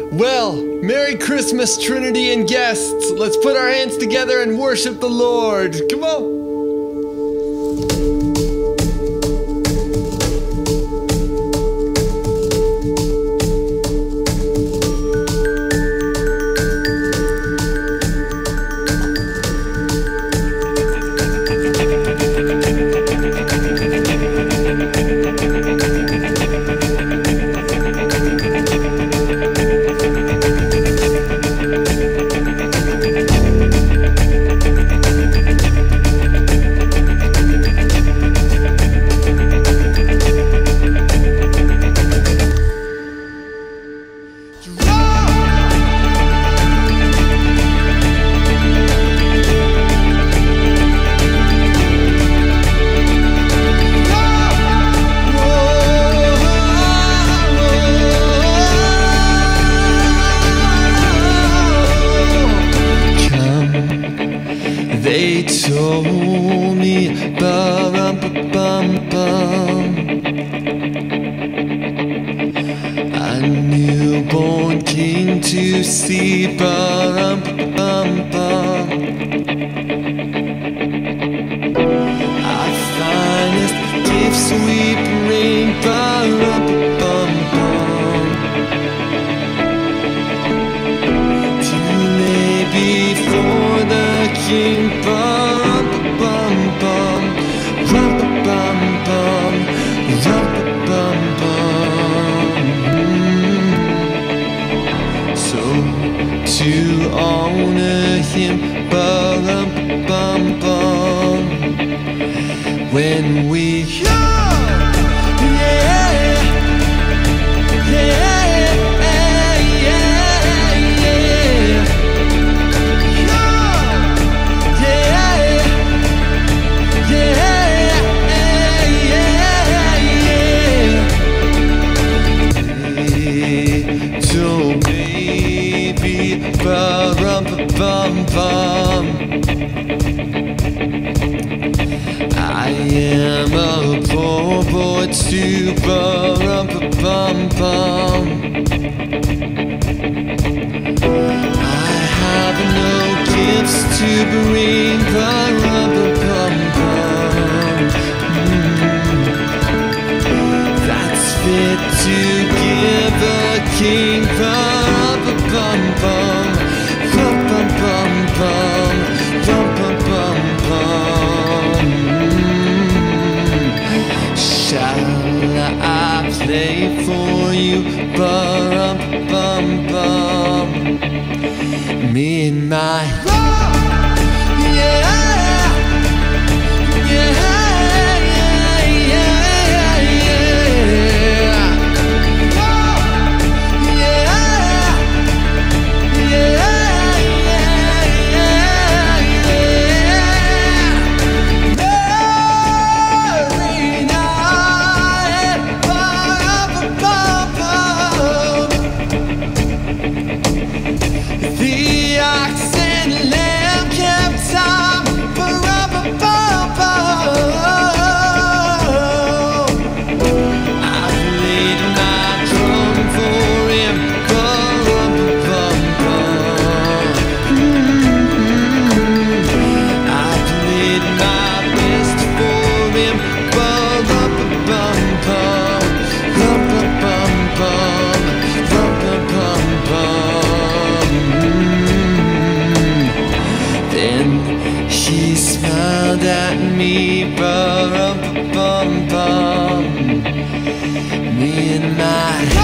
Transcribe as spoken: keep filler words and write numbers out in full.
Well, Merry Christmas, Trinity and guests. Let's put our hands together and worship the Lord. Come on. They told me, ba-rum-ba-bum-bum, a newborn king to see, ba-rum-ba-bum-bum. Our finest gifts we bring, ba-rum-ba-bum-bum, to lay before the King, bum bum bum, rum bum bum, rum bum bum. So to honor Him, bum bum bum, when we yeah, yeah. Bum-bum-bum, I am a poor boy too, bum-bum-bum. I have no gifts to bring, bum-bum-bum, mm. That's fit to give a king, bum-bum-bum. Bum bum bum bum, bum bum bum bum. Shall I play for you? Bum bum bum. Me and my yeah, yeah, yeah, yeah. At me, bum bum bum, me and my